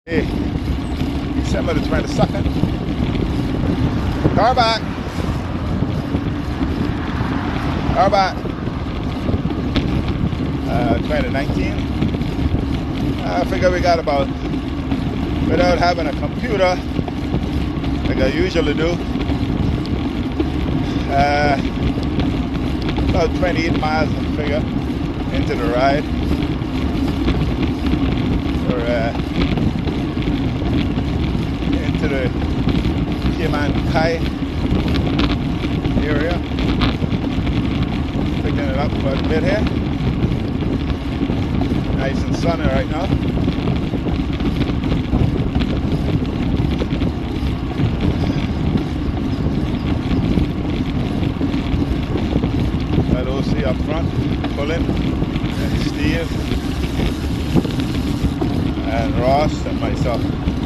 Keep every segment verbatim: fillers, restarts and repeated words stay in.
Hey, December the twenty-second. Car back. Car back. Uh, twenty nineteen. I figure we got about, without having a computer, like I usually do, uh, about twenty-eight miles, I figure, into the ride. Or, uh, into the Kai area. Picking it up quite a bit here. Nice and sunny right now. Got O C up front, pulling, and Steve, and Ross, and myself.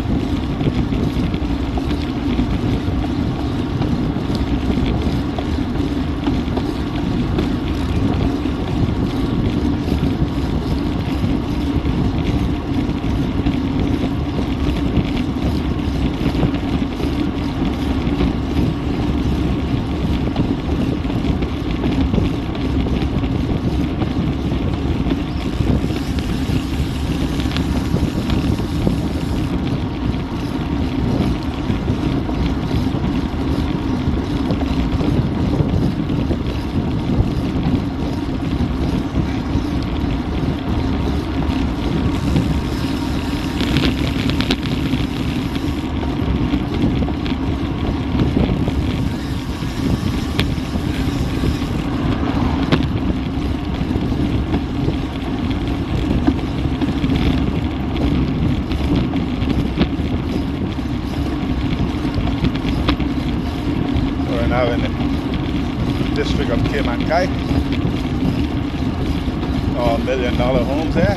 Now in the district of Kai, all million dollar homes there.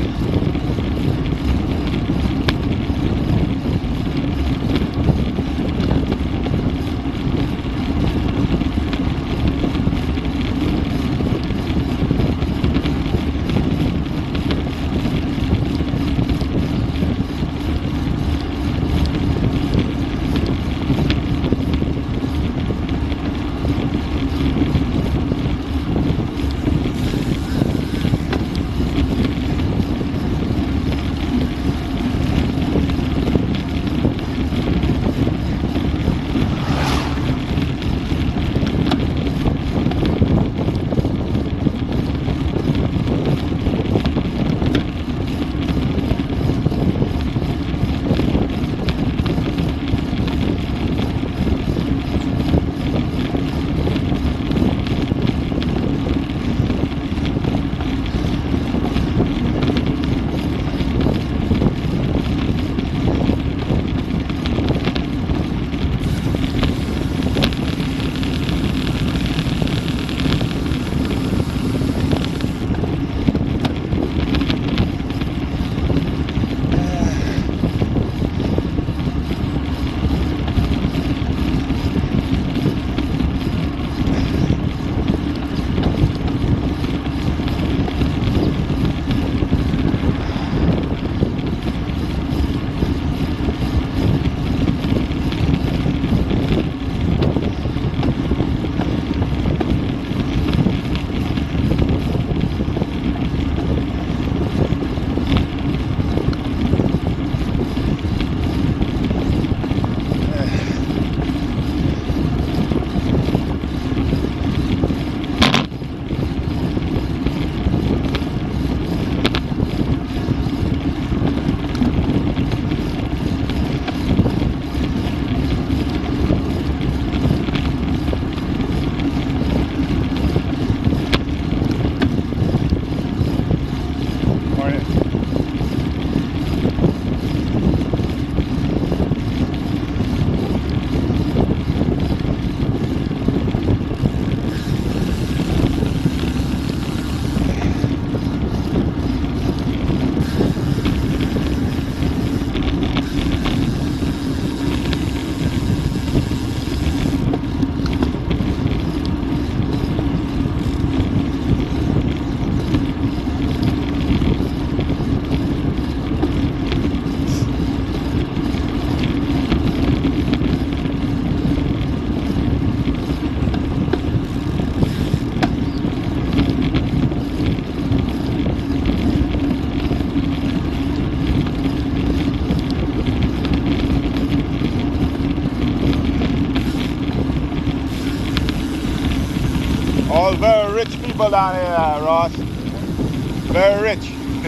rich people down here, uh, Ross. Very rich.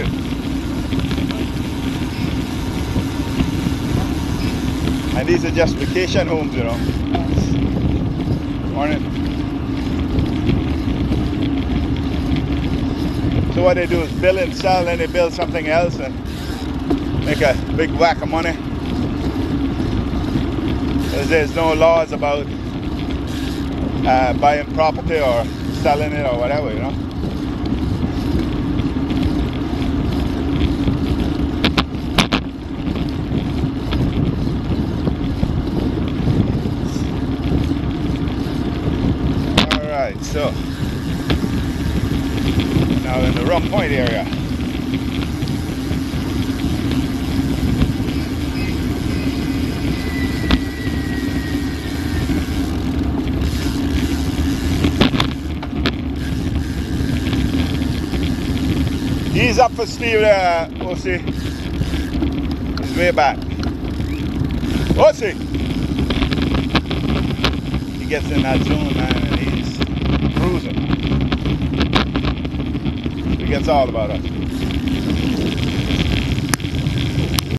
And these are just vacation homes, you know. Morning. So what they do is build and sell, then they build something else and make a big whack of money. Because there's no laws about uh, buying property or selling it or whatever, you know. Alright, so now in the Rum Point area. He's up for Steve there, O C. He's way back. O C! He gets in that zone, man, and he's cruising. He gets all about us.